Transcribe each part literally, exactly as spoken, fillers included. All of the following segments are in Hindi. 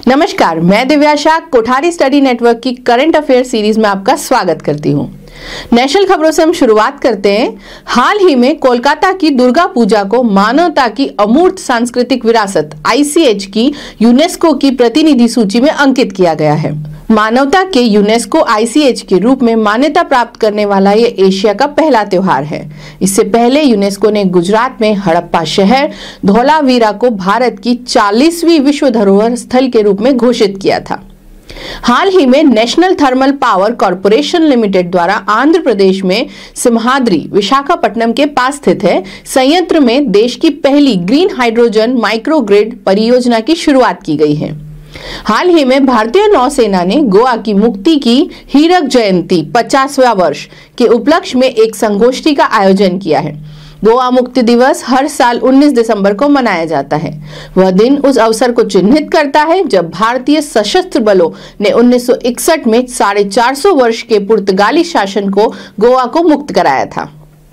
नमस्कार, मैं दिव्या शाह कोठारी स्टडी नेटवर्क की करंट अफेयर सीरीज में आपका स्वागत करती हूं। नेशनल खबरों से हम शुरुआत करते हैं। हाल ही में कोलकाता की दुर्गा पूजा को मानवता की अमूर्त सांस्कृतिक विरासत आई सी एच की यूनेस्को की प्रतिनिधि सूची में अंकित किया गया है। मानवता के यूनेस्को आई सी एच के रूप में मान्यता प्राप्त करने वाला ये एशिया का पहला त्योहार है। इससे पहले यूनेस्को ने गुजरात में हड़प्पा शहर धोलावीरा को भारत की चालीसवीं विश्व धरोहर स्थल के रूप में घोषित किया था। हाल ही में National Thermal Power Corporation Limited द्वारा आंध्र प्रदेश में सिमहाद्री विशाखापट्टनम के पास स्थित है संयंत्र में देश की पहली ग्रीन हाइड्रोजन माइक्रोग्रिड परियोजना की शुरुआत की गई है। हाल ही में भारतीय नौसेना ने गोवा की मुक्ति की हीरक जयंती पचासवां वर्ष के उपलक्ष्य में एक संगोष्ठी का आयोजन किया है। गोवा मुक्ति दिवस हर साल उन्नीस दिसंबर को मनाया जाता है। वह दिन उस अवसर को चिन्हित करता है जब भारतीय सशस्त्र बलों ने उन्नीस सौ इकसठ में साढ़े चार सौ वर्ष के पुर्तगाली शासन को गोवा को मुक्त कराया था।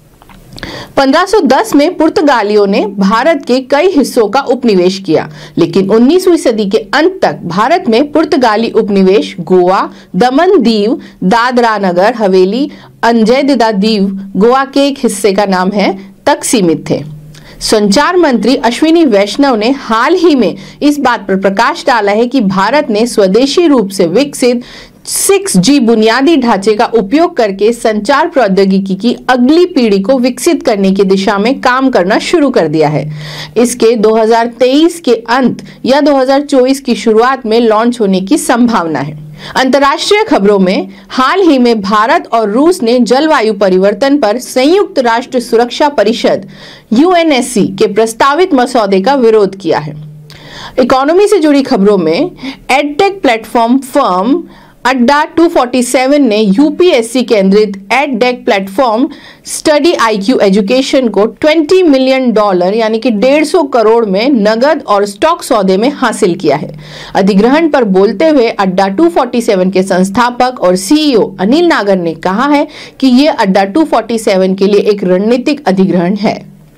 पंद्रह सौ दस में पुर्तगालियों ने भारत के कई हिस्सों का उपनिवेश किया, लेकिन उन्नीसवीं सदी के अंत तक भारत में पुर्तगाली उपनिवेश गोवा, दमन दीव, दादरा नगर हवेली, अंजय दीव गोवा के एक हिस्से का नाम है तक सीमित थे। संचार मंत्री अश्विनी वैष्णव ने हाल ही में इस बात पर प्रकाश डाला है कि भारत ने स्वदेशी रूप से विकसित सिक्स जी बुनियादी ढांचे का उपयोग करके संचार प्रौद्योगिकी की अगली पीढ़ी को विकसित करने की दिशा में काम करना शुरू कर दिया है। इसके दो हज़ार तेईस के अंत या दो हज़ार चौबीस की शुरुआत में लॉन्च होने की संभावना है। अंतर्राष्ट्रीय खबरों में हाल ही में भारत और रूस ने जलवायु परिवर्तन पर संयुक्त राष्ट्र सुरक्षा परिषद यू एन एस सी के प्रस्तावित मसौदे का विरोध किया है। इकोनॉमी से जुड़ी खबरों में एडटेक प्लेटफॉर्म फर्म अड्डा दो सौ सैंतालीस ने यू पी एस सी केंद्रित edtech platform Study I Q Education को बीस मिलियन डॉलर यानी कि डेढ़ सौ करोड़ में नगद और स्टॉक सौदे में हासिल किया है। अधिग्रहण पर बोलते हुए अड्डा दो सौ सैंतालीस के संस्थापक और सी ई ओ अनिल नागर ने कहा है कि यह अड्डा दो सौ सैंतालीस के लिए एक रणनीतिक अधिग्रहण है।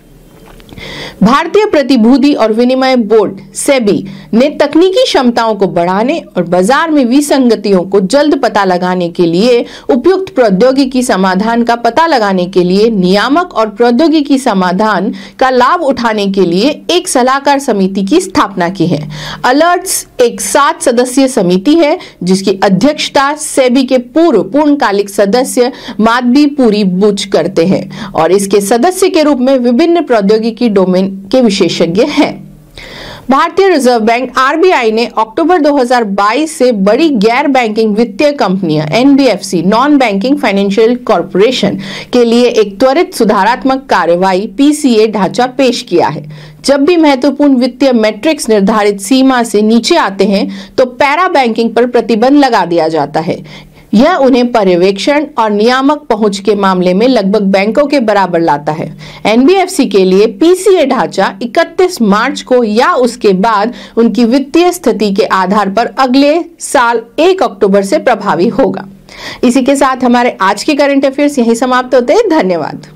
भारतीय प्रतिभूति और विनिमय बोर्ड सेबी ने तकनीकी क्षमताओं को बढ़ाने और बाजार में विसंगतियों को जल्द पता लगाने के लिए उपयुक्त प्रौद्योगिकी समाधान का पता लगाने के लिए नियामक और प्रौद्योगिकी समाधान का लाभ उठाने के लिए एक सलाहकार समिति की स्थापना की है। अलर्ट्स एक सात सदस्यीय समिति है जिसकी अध्यक्षता सेबी के पूर्व पूर्णकालिक सदस्य माधवी पुरी बुच करते हैं और इसके सदस्य के रूप में विभिन्न प्रौद्योगिकी डोमेन के विशेषज्ञ हैं। भारतीय Reserve Bank R B I ने अक्टूबर दो हज़ार बाईस से बड़ी गैर बैंकिंग वित्तीय कंपनियां N B F C non banking financial corporation के लिए एक त्वरित सुधारात्मक कार्रवाई पी सी ए ढांचा पेश किया है। जब भी महत्वपूर्ण वित्तीय मैट्रिक्स निर्धारित सीमा से नीचे आते हैं तो पैरा बैंकिंग पर प्रतिबंध लगा दिया जाता है। यह उन्हें पर्यवेक्षण और नियामक पहुंच के मामले में लगभग बैंकों के बराबर लाता है। एन बी एफ सी के लिए पी सी ए ढांचा इकतीस मार्च को या उसके बाद उनकी वित्तीय स्थिति के आधार पर अगले साल एक अक्टूबर से प्रभावी होगा। इसी के साथ हमारे आज के करंट अफेयर्स यहीं समाप्त होते हैं। धन्यवाद।